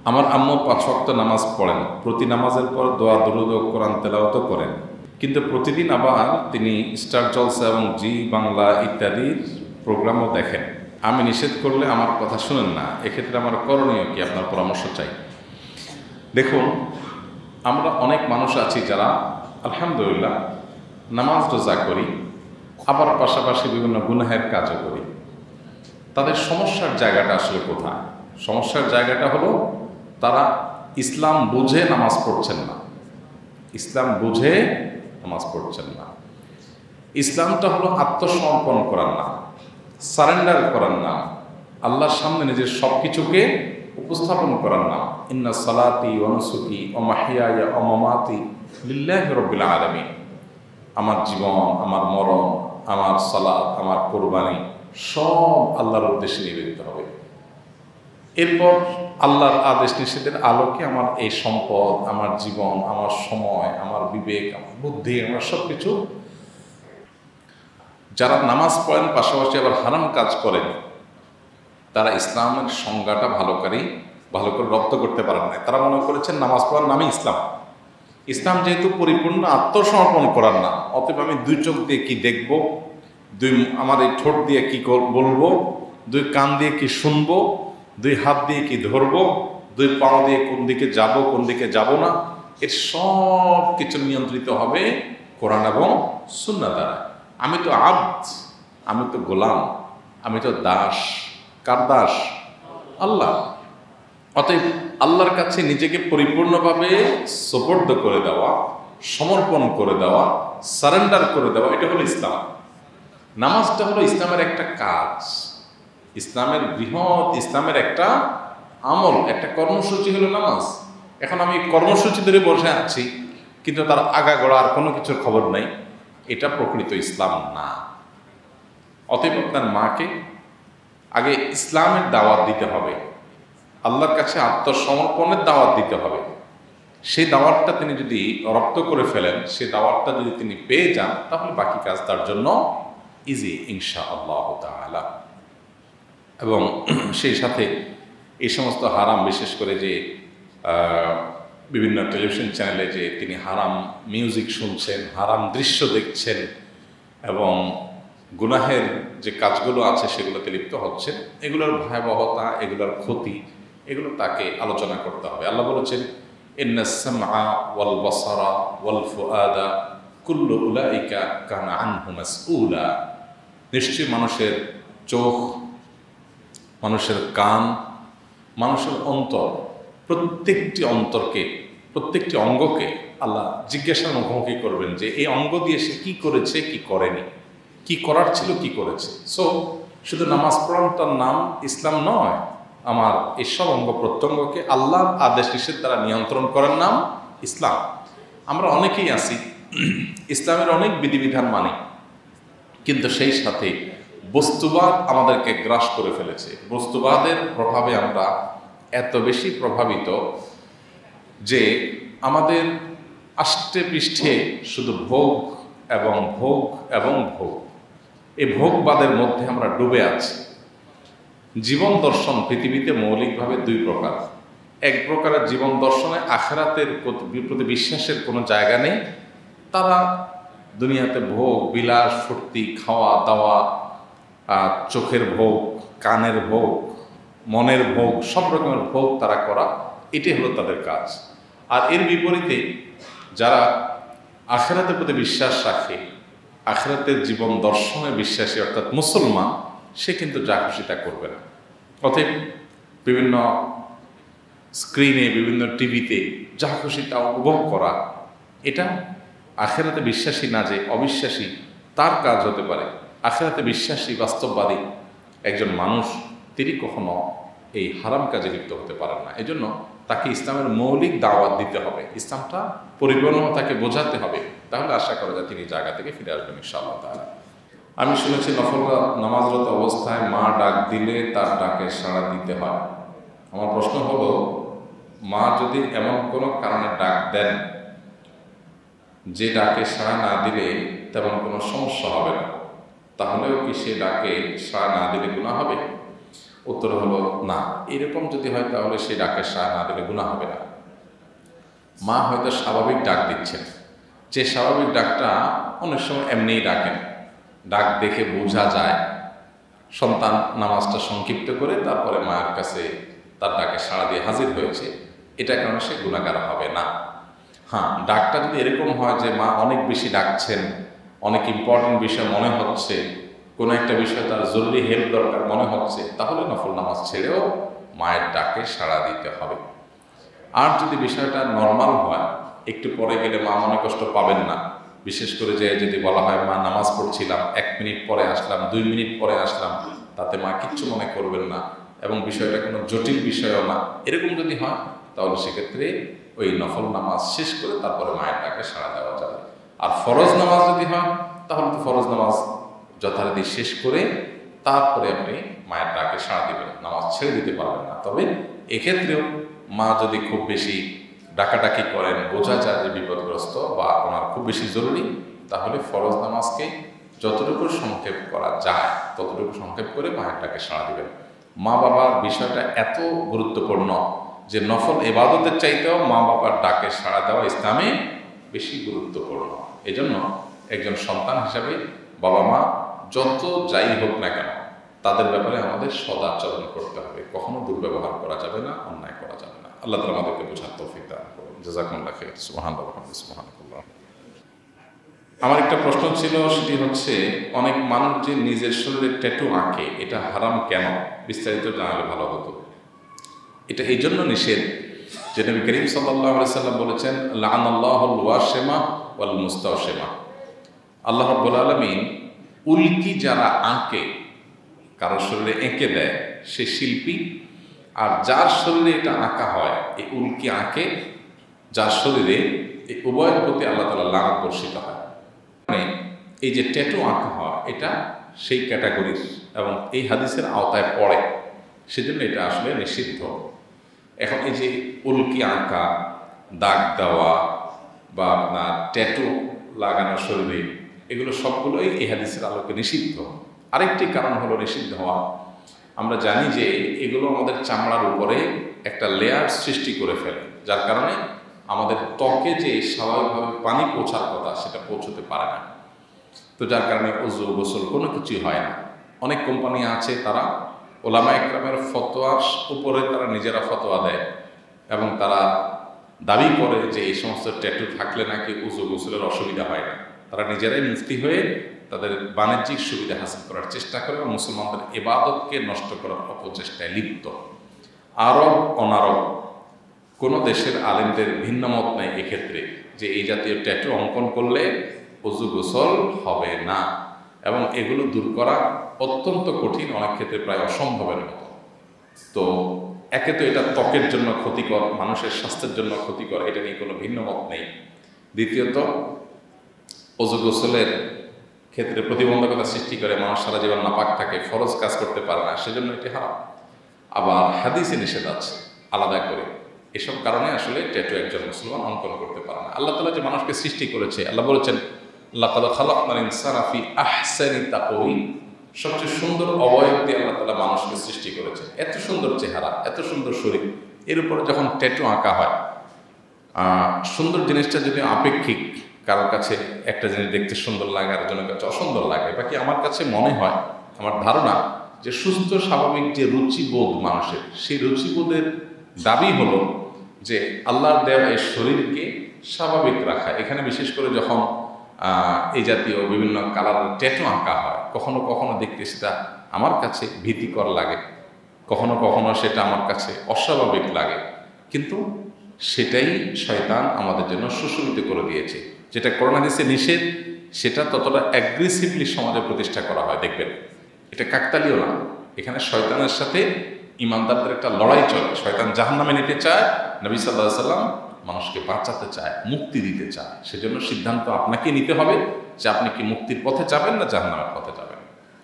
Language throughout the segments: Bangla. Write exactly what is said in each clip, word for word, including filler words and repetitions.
আমার আম্মু পাঁচ ওয়াক্ত নামাজ পড়েন, প্রতি নামাজের পর দোয়া দুরূদ ও কোরআন তেলাওয়াত করেন, কিন্তু প্রতিদিন আবার তিনি স্টার জলসা এবং জি বাংলা ইত্যাদির প্রোগ্রামও দেখেন। আমি নিষেধ করলে আমার কথা শুনেন না, এক্ষেত্রে আমার করণীয় কি? আপনার পরামর্শ চাই। দেখুন, আমরা অনেক মানুষ আছি যারা আলহামদুলিল্লাহ নামাজ রোজা করি, আবার পাশাপাশি বিভিন্ন গুনাহের কাজও করি। তাদের সমস্যার জায়গাটা আসলে কোথায়? সমস্যার জায়গাটা হলো তারা ইসলাম বুঝে নামাজ পড়ছেন না। ইসলাম বুঝে নামাজ পড়ছেন না। ইসলামটা হলো আত্মসমর্পণ করার নাম, সারেন্ডার করার নাম, আল্লাহর সামনে নিজের সব কিছুকে উপস্থাপন করার নাম। ইন্না সালাতি ওয়া নুসুকি ওয়া মাহইয়ায়া ওয়া মামাতি লিল্লাহি রাব্বিল আলামিন। আমার জীবন, আমার মরণ, আমার সালাত, আমার কোরবানি সব আল্লাহর উদ্দেশ্যে নিবেদিত হবে। এরপর আল্লাহর আদেশ নিষেধের আলোকে আমার এই সম্পদ, আমার জীবন, আমার সময়, আমার বিবেক, আমার বুদ্ধি, আমার সব কিছু, যারা নামাজ পড়েন পাশাপাশি আবার হারাম কাজ করেন, তারা ইসলামের সংজ্ঞাটা ভালো করে ভালো করে রপ্ত করতে পারেন না। তারা মনে করেছেন নামাজ পড়ার নামই ইসলাম। ইসলাম যেহেতু পরিপূর্ণ আত্মসমর্পণ করার নাম, অতএব আমি দুই চোখ দিয়ে কি দেখব, দুই আমার এই ঠোঁট দিয়ে কি বলবো, দুই কান দিয়ে কি শুনবো, দুই হাত দিয়ে কি ধরবো, দুই পাও দিয়ে কোন দিকে যাব কোন দিকে যাব না, এর সব কিছু নিয়ন্ত্রিত হবে কোরআন এবং সুন্নাহ দ্বারা। আমি তো আব্দ, আমি তো গোলাম, আমি তো দাস। কার দাস? আল্লাহ। অতএব আল্লাহর কাছে নিজেকে পরিপূর্ণভাবে সুপর্দ করে দেওয়া, সমর্পণ করে দেওয়া, সারেন্ডার করে দেওয়া, এটা হলো ইসলাম। নামাজটা হলো ইসলামের একটা কাজ, ইসলামের বৃহৎ, ইসলামের একটা আমল, একটা কর্মসূচি হলো নামাজ। এখন আমি কর্মসূচি ধরে বসে আছি, কিন্তু তার আগাগোড়া আর কোনো কিছুর খবর নাই, এটা প্রকৃত ইসলাম না। অতএব আপনার মাকে আগে ইসলামের দাওয়াত দিতে হবে, আল্লাহর কাছে আত্মসমর্পণের দাওয়াত দিতে হবে। সেই দাওয়াতটা তিনি যদি রপ্ত করে ফেলেন, সেই দাওয়াতটা যদি তিনি পেয়ে যান, তাহলে বাকি কাজ তার জন্য ইজি ইনশাআল্লাহ তাআলা। এবং সেই সাথে এই সমস্ত হারাম, বিশেষ করে যে বিভিন্ন টেলিভিশন চ্যানেলে যে তিনি হারাম মিউজিক শুনছেন, হারাম দৃশ্য দেখছেন এবং গুনাহের যে কাজগুলো আছে সেগুলোতে লিপ্ত হচ্ছেন, এগুলোর ভয়াবহতা, এগুলোর ক্ষতি, এগুলো তাকে আলোচনা করতে হবে। আল্লাহ বলেছেন, ইন্নাস সামআ ওয়াল বাসারা ওয়াল ফুআদা কুল্লু উলাইকা কানা আনহু মাসউলা। নিশ্চয়ই মানুষের চোখ, মানুষের কান, মানুষের অন্তর, প্রত্যেকটি অন্তরকে, প্রত্যেকটি অঙ্গকে আল্লাহ জিজ্ঞাসার মুখোমুখি করবেন যে এই অঙ্গ দিয়ে সে কি করেছে, কি করেনি, কি করার ছিল, কি করেছে। সো শুধু নামাজ পড়ানোটার নাম ইসলাম নয়, আমার এসব অঙ্গ প্রত্যঙ্গকে আল্লাহর আদেশ নিষেধ দ্বারা নিয়ন্ত্রণ করার নাম ইসলাম। আমরা অনেকেই আছি ইসলামের অনেক বিধিবিধান মানি, কিন্তু সেই সাথে বস্তুবাদ আমাদেরকে গ্রাস করে ফেলেছে। বস্তুবাদের প্রভাবে আমরা এত বেশি প্রভাবিত যে আমাদের আষ্টে পৃষ্ঠে শুধু ভোগ এবং ভোগ এবং ভোগ, এই ভোগবাদের মধ্যে আমরা ডুবে আছি। জীবন দর্শন পৃথিবীতে মৌলিকভাবে দুই প্রকার। এক প্রকারের জীবন দর্শনে আখিরাতের প্রতি বিশ্বাসের কোনো জায়গা নেই। তারা দুনিয়াতে ভোগ বিলাস, ফুর্তি, খাওয়া দাওয়া, চোখের ভোগ, কানের ভোগ, মনের ভোগ, সব রকমের ভোগ তারা করা, এটাই হলো তাদের কাজ। আর এর বিপরীতে যারা আখিরাতের প্রতি বিশ্বাস রাখে, আখিরাতের জীবন দর্শনে বিশ্বাসী অর্থাৎ মুসলমান, সে কিন্তু যা খুশি তা করবে না। অতএব বিভিন্ন স্ক্রিনে, বিভিন্ন টিভিতে যা খুশি তা উপভোগ করা, এটা আখিরাতে বিশ্বাসী না যে অবিশ্বাসী তার কাজ হতে পারে। আখিরাতে বিশ্বাসী বাস্তববাদী একজন মানুষ, তিনি কখনো এই হারাম কাজে লিপ্ত হতে পারেন না। এই জন্য তাকে ইসলামের মৌলিক দাওয়াত দিতে হবে, ইসলামটা পরিপূর্ণভাবে তাকে বোঝাতে হবে, তাহলে আশা করা যায় তিনি জায়গা থেকে ফিরে আসবেন ইনশাআল্লাহ তাআলা। আমি শুনেছি নফল নামাজরত অবস্থায় মা ডাক দিলে তার ডাকে সাড়া দিতে হয়। আমার প্রশ্ন হলো, মা যদি এমন কোনো কারণে ডাক দেন যে ডাকে সাড়া না দিলে তেমন কোনো সমস্যা হবে না, তাহলেও কি সে ডাকে সাড়া না দিলে গুনাহ হবে? উত্তর হলো না। এরকম যদি হয় তাহলে সেই ডাকের সাড়া না দিলে গুনাহ হবে না। মা হয়তো স্বাভাবিক ডাক দিচ্ছেন, যে স্বাভাবিক ডাকটা অনেক সময় এমনিই ডাকেন, ডাক দেখে বোঝা যায় সন্তান নামাজটা সংক্ষিপ্ত করে তারপরে মায়ের কাছে তার ডাকে সাড়া দিয়ে হাজির হয়েছে, এটা কারণে সে গুনাহগার হবে না। হ্যাঁ, ডাকটা যদি এরকম হয় যে মা অনেক বেশি ডাকছেন, অনেক ইম্পর্টেন্ট বিষয় মনে হচ্ছে, কোনো একটা বিষয় তার জরুরি হেল্প দরকার মনে হচ্ছে, তাহলে নফল নামাজ ছেড়েও মায়ের ডাকে সাড়া দিতে হবে। আর যদি বিষয়টা নর্মাল হয়, একটু পরে গেলে মা মনে কষ্ট পাবেন না, বিশেষ করে যে যদি বলা হয় মা নামাজ পড়ছিলাম, এক মিনিট পরে আসলাম, দুই মিনিট পরে আসলাম, তাতে মা কিচ্ছু মনে করবেন না এবং বিষয়টা কোনো জটিল বিষয়ও না, এরকম যদি হয় তাহলে সেক্ষেত্রে ওই নফল নামাজ শেষ করে তারপরে মায়ের ডাকে সাড়া দেওয়া যাবে। আর ফরজ নামাজ যদি হয় তাহলে তো ফরজ নামাজ যথারীতি শেষ করে তারপরে আপনি মায়ের ডাকে সাড়া দিবেন, নামাজ ছেড়ে দিতে পারবেন না। তবে এক্ষেত্রেও মা যদি খুব বেশি ডাকাডাকি করেন, বোঝা যায় যে বিপদগ্রস্ত বা ওনার খুব বেশি জরুরি, তাহলে ফরজ নামাজকে যতটুকু সংক্ষেপ করা যায় ততটুকু সংক্ষেপ করে মায়ের ডাকে সাড়া দিবেন। মা বাবার বিষয়টা এত গুরুত্বপূর্ণ যে নফল ইবাদতের চাইতেও মা বাবার ডাকে সাড়া দেওয়া ইসলামে বেশি গুরুত্বপূর্ণ। এজন্য একজন সন্তান হিসাবে বাবা মা যত যাই হোক না কেন তাদের ব্যাপারে আমাদের সদাচরণ করতে হবে, কখনো দুর্ব্যবহার করা যাবে না, অন্যায় করা যাবে না। আল্লাহ তাআলা আমাদেরকে বোঝার তৌফিক দান করুন। জাযাকুমুল্লাহ খাইর। সুবহানাল্লাহ ওয়া সুবহানাল্লাহ। আমার একটা প্রশ্ন ছিল, সেটি হচ্ছে অনেক মানুষ যে নিজের শরীরে ট্যাটু আঁকে, এটা হারাম কেন? বিস্তারিত জানালে ভালো হতো। এটা এই জন্য নিষেধ যে নবী করিম সাল্লাল্লাহু আলাইহি সাল্লাম বলেছেন, লাআনাল্লাহুল ওয়াশিমা ওয়াল মুস্তাওশিমা। আল্লাহ রাব্বুল আলামিন উল্কি যারা আঁকে, কারোর শরীরে এঁকে দেয় সে শিল্পী, আর যার শরীরে এটা আঁকা হয় এই উল্কি আঁকে যার শরীরে, এই উভয়ের প্রতি আল্লাহ তাআলা লানত বর্ষিত হয়। মানে এই যে ট্যাটু আঁকা হয় এটা সেই ক্যাটাগরির এবং এই হাদিসের আওতায় পড়ে, সেজন্য এটা আসলে নিষিদ্ধ। এখন এই যে উল্কি আঁকা, দাগ দেওয়া বা আপনার ট্যাটু লাগানো শরীরে, এগুলো সবগুলোই এই হাদিসের আলোকে নিষিদ্ধ। আরেকটি কারণ হলো নিষিদ্ধ হওয়া, আমরা জানি যে এগুলো আমাদের চামড়ার উপরে একটা লেয়ার সৃষ্টি করে ফেলে, যার কারণে আমাদের ত্বকে যে স্বাভাবিকভাবে পানি পৌঁছার কথা সেটা পৌঁছতে পারে না। তো যার কারণে ওযু গোসল কোনো কিছুই হয় না। অনেক কোম্পানি আছে তারা ওলামা একরামের ফতোয়ার উপরে তারা নিজেরা ফতোয়া দেয় এবং তারা দাবি করে যে এই সমস্ত ট্যাটু থাকলে নাকি ওযু গোসলের অসুবিধা হয় না। তারা নিজেরাই মুফতি হয়ে তাদের বাণিজ্যিক সুবিধা হাসিল করার চেষ্টা করে এবং মুসলমানদের ইবাদতকে নষ্ট করার অপচেষ্টায় লিপ্ত। আরব অনারব কোনো দেশের আলেমদের ভিন্ন মত নেই এক্ষেত্রে যে এই জাতীয় ট্যাটু অঙ্কন করলে ওযু গোসল হবে না, এবং এগুলো দূর করা অত্যন্ত কঠিন, অনেক ক্ষেত্রে প্রায় অসম্ভবের মতো। তো একে তো এটা ত্বকের জন্য ক্ষতিকর, মানুষের স্বাস্থ্যের জন্য ক্ষতিকর, এটা নিয়ে কোনো ভিন্ন মত নেই। দ্বিতীয়ত ওযু গোসলের ক্ষেত্রে প্রতিবন্ধকতা সৃষ্টি করে, মানুষ সারা জীবন নাপাক থাকে, ফরজ কাজ করতে পারে না, সেজন্য এটি হারাম। আবার হাদিসে নিষেধ আছে আলাদা করে, এসব কারণে আসলে ট্যাটু একজন মুসলমান অঙ্কন করতে পারে না। আল্লাহ তাআলা যে মানুষকে সৃষ্টি করেছে, আল্লাহ বলেছেন লাকাদ খালাকনাল ইনসানা ফি আহসানি তাকওয়িম, সবচেয়ে সুন্দর অবয়ব দিয়ে আল্লাহ তাআলা মানুষকে সৃষ্টি করেছে। এত সুন্দর চেহারা, এত সুন্দর শরীর, এর উপরে যখন ট্যাটু আঁকা হয়, সুন্দর জিনিসটা যদি আপেক্ষিক, কারোর কাছে একটা জিনিস দেখতে সুন্দর লাগে আর জনের কাছে অসুন্দর লাগে, বাকি আমার কাছে মনে হয়, আমার ধারণা যে সুস্থ স্বাভাবিক যে রুচিবোধ মানুষের, সেই রুচিবোধের দাবি হলো যে আল্লাহর দেওয়া এই শরীরকে স্বাভাবিক রাখা। এখানে বিশেষ করে যখন এই জাতীয় বিভিন্ন কালারের ট্যাটু আঁকা হয়, কখনো কখনো দেখতে সেটা আমার কাছে ভীতিকর লাগে, কখনো কখনো সেটা আমার কাছে অস্বাভাবিক লাগে, কিন্তু সেটাই শয়তান আমাদের জন্য সুশোভিত করে দিয়েছে। যেটা কোরআন হাদিসে নিষেধ, সেটা ততটা অ্যাগ্রেসিভলি সমাজে প্রতিষ্ঠা করা হয়। দেখবেন এটা কাকতালীয় না, এখানে শয়তানের সাথে ইমানদারদের একটা লড়াই চলে। শয়তান জাহান্নামে নিতে চায়, নবী সাল্লাল্লাহু আলাইহি সাল্লাম মানুষকে বাঁচাতে চায়, মুক্তি দিতে চায়। সেজন্য সিদ্ধান্ত আপনাকে নিতে হবে যে আপনি কি মুক্তির পথে যাবেন না জাহান্নামের পথে যাবেন।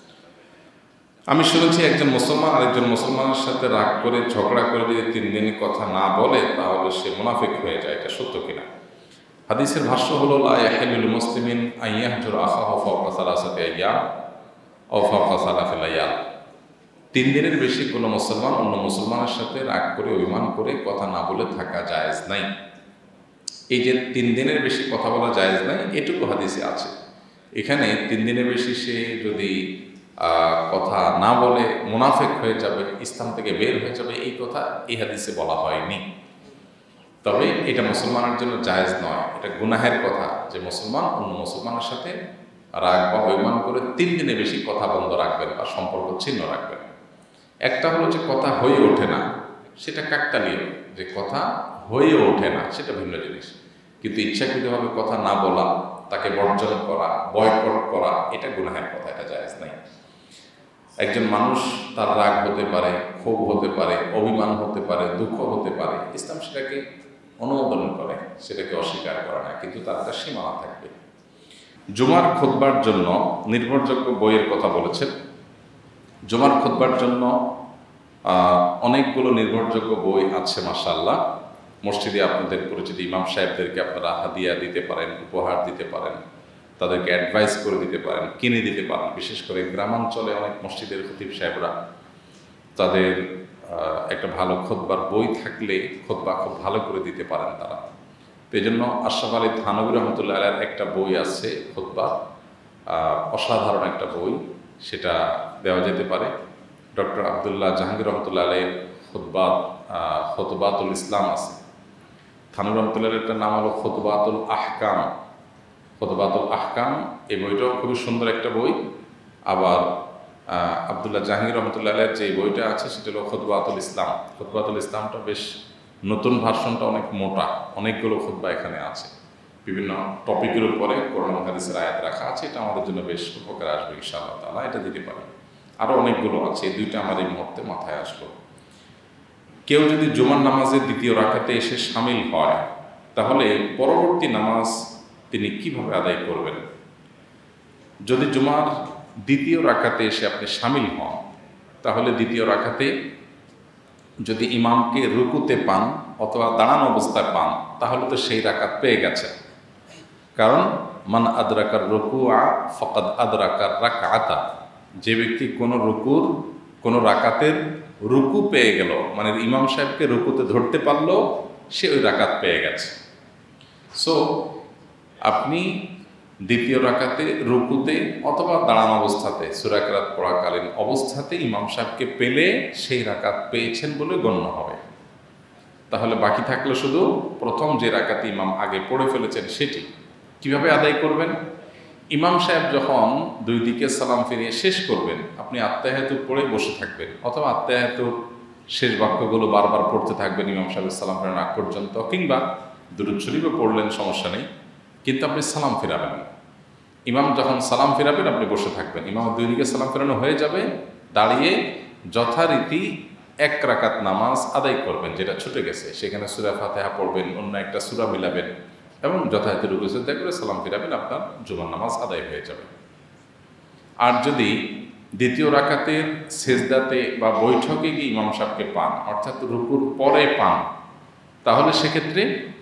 আমি শুনেছি একজন মুসলমান আরেকজন মুসলমানের সাথে রাগ করে ঝগড়া করে যদি তিন দিন কথা না বলে তাহলে সে মুনাফিক হয়ে যায়, এটা সত্য কিনা? হাদিসের ভাষ্য হলো লা ইয়াহিলুল মুসলিমিন আন ইয়াহজুরা আখাহু ফাওকা সালাসাতি আইয়াম আও ফাওকা সালাসি লায়াল। তিন দিনের বেশি কোনো মুসলমান অন্য মুসলমানের সাথে রাগ করে অভিমান করে কথা না বলে থাকা জায়েজ নাই। এই যে তিন দিনের বেশি কথা বলা জায়েজ নাই, এটুকু হাদিসে আছে। এখানে তিন দিনের বেশি সে যদি কথা না বলে মুনাফিক হয়ে যাবে, ইসলাম থেকে বের হয়ে যাবে, এই কথা এই হাদিসে বলা হয়নি। তবে এটা মুসলমানের জন্য জায়েজ নয়, এটা গুনাহের কথা যে মুসলমান অন্য মুসলমানের সাথে রাগ বা অভিমান করে তিন দিনের বেশি কথা বন্ধ রাখবেন বা সম্পর্ক ছিন্ন রাখবেন। একটা হলো যে কথা হয়ে ওঠে না, সেটা কাকতালীয়, যে কথা হয়ে ওঠে না সেটা ভিন্ন জিনিস। কিন্তু ইচ্ছাকৃতভাবে কথা না বলা, তাকে বর্জন করা, বয়কট করা, এটা গুনাহের কথা, এটা জায়েজ নাই। একজন মানুষ তার রাগ হতে পারে, ক্ষোভ হতে পারে, অভিমান হতে পারে, দুঃখ হতে পারে, ইসলাম সেটাকে অনুমোদন করে, সেটাকে অস্বীকার করে না, কিন্তু তার একটা সীমানা থাকবে। জুমার খুতবার জন্য নির্ভরযোগ্য বইয়ের কথা বলেছেন। জুমার খুতবার জন্য অনেকগুলো নির্ভরযোগ্য বই আছে মাশাআল্লাহ। মসজিদে আপনাদের পরিচিত ইমাম সাহেবদেরকে আপনারা হাদিয়া দিতে পারেন, উপহার দিতে পারেন, তাদেরকে অ্যাডভাইস করে দিতে পারেন, কিনে দিতে পারেন। বিশেষ করে গ্রামাঞ্চলে অনেক মসজিদের খতিব সাহেবরা তাদের একটা ভালো খুতবার বই থাকলে খুতবা খুব ভালো করে দিতে পারেন তারা। তো এই জন্য আশরাফ আলী থানভী রহমতুল্লাহ আলাইহির একটা বই আছে খুতবা, অসাধারণ একটা বই, সেটা দেওয়া যেতে পারে। ডক্টর আবদুল্লাহ জাহাঙ্গীর রহমতুল্লাহ আলাইহির খুতবা খুতবাতুল ইসলাম আছে। থানভী রহমতুল্লাহ আলাইহির নাম হলো খুতবাতুল আহকাম। খুতবাতুল আহকাম এই বইটাও খুবই সুন্দর একটা বই। আবার আবদুল্লাহ জাহাঙ্গীর রহমতুল্লাহ আলাইহির যে বইটা আছে সেটা হলো খুতবাতুল ইসলাম। খুতবাতুল ইসলামটা বেশ নতুন ভার্সনটা অনেক মোটা, অনেকগুলো খুতবা এখানে আছে, বিভিন্ন টপিকের উপরে কোরআন হাদিসের আয়াত রাখা আছে। এটা আমাদের জন্য বেশ উপকার আসবে ইনশাআল্লাহ তাআলা, এটা দিতে পারি। আরও অনেকগুলো আছে, এই দুইটা আমার এই মুহূর্তে মাথায় আসলো। কেউ যদি জুমার নামাজের দ্বিতীয় রাকাতে এসে সামিল হয়, তাহলে পরবর্তী নামাজ তিনি কিভাবে আদায় করবেন? যদি জুমার দ্বিতীয় রাকাতে এসে আপনি সামিল হন, তাহলে দ্বিতীয় রাকাতে যদি ইমামকে রুকুতে পান অথবা দাঁড়ানো অবস্থায় পান, তাহলে তো সেই রাকাত পেয়ে গেছে। কারণ মান আদরাকার রুকুআ ফাকাদ আদরাকার রাকাতা, যে ব্যক্তি কোনো রুকুর কোনো রাকাতের রুকু পেয়ে গেল, মানে ইমাম সাহেবকে রুকুতে ধরতে পারলো, সে ওই রাকাত পেয়ে গেছে। সো আপনি দ্বিতীয় রাকাতে রুকুতে অথবা দাঁড়ানো অবস্থাতে সূরা কিরাত পড়াকালীন অবস্থাতে ইমাম সাহেবকে পেলে সেই রাকাত পেয়েছেন বলে গণ্য হবে। তাহলে বাকি থাকলো শুধু প্রথম যে রাকাতে ইমাম আগে পড়ে ফেলেছেন সেটি কিভাবে আদায় করবেন? ইমাম সাহেব যখন দুই দিকে সালাম ফিরিয়ে শেষ করবেন, আপনি আত্তাহিয়াতু পড়ে বসে থাকবেন, অথবা আত্তাহিয়াতুর শেষ বাক্যগুলো বারবার পড়তে থাকবেন ইমাম সাহেবের সালাম ফেরানোর আগ পর্যন্ত, কিংবা দুরূদ শরীফও পড়লেন, সমস্যা নেই, কিন্তু আপনি সালাম ফেরাবেন। ইমাম যখন সালাম ফেরাবেন আপনি বসে থাকবেন, ইমাম দুই দিকে সালাম ফেরানো হয়ে যাবে, দাঁড়িয়ে যথারীতি এক রাকাত নামাজ আদায় করবেন যেটা ছুটে গেছে। সেখানে সূরা ফাতিহা পড়বেন, অন্য একটা সূরা মিলাবেন এবং যথাযথ রুকু সিজদা করে সালাম ফিরাবেন, আপনার জুমার নামাজ আদায় হয়ে যাবে। আর যদি দ্বিতীয় রাকাতের সেজদাতে বা বৈঠকে গিয়ে ইমাম সাহেবকে পান, অর্থাৎ রুকুর পরে পান, তাহলে সেক্ষেত্রে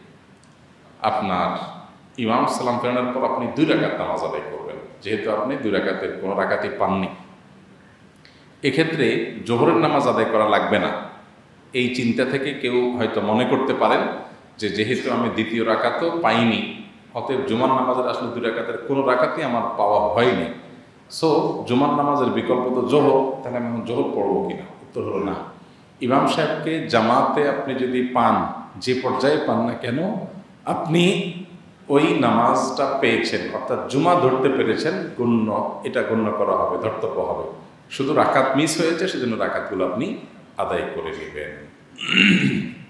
আপনার ইমাম সালাম ফেরানোর পর আপনি দুই রাকাত নামাজ আদায় করবেন, যেহেতু আপনি দুই রাকাতের কোনো রাকাতই পাননি। এক্ষেত্রে জোহরের নামাজ আদায় করা লাগবে না। এই চিন্তা থেকে কেউ হয়তো মনে করতে পারেন যে যেহেতু আমি দ্বিতীয় রাকাতও পাইনি, অতএব জুমার নামাজের আসলে দুই রাকাতের কোনো রাকাতই আমার পাওয়া হয়নি, সো জুমার নামাজের বিকল্প তো জোহর, তাহলে আমি জোহর পড়বো কিনা? উত্তর হলো না। ইমাম সাহেবকে জামাতে আপনি যদি পান, যে পর্যায়ে পান না কেন, আপনি ওই নামাজটা পেয়েছেন, অর্থাৎ জুমা ধরতে পেরেছেন, গণ্য, এটা গণ্য করা হবে, ধর্তব্য হবে। শুধু রাকাত মিস হয়েছে, সেজন্য রাকাতগুলো আপনি আদায় করে নেবেন।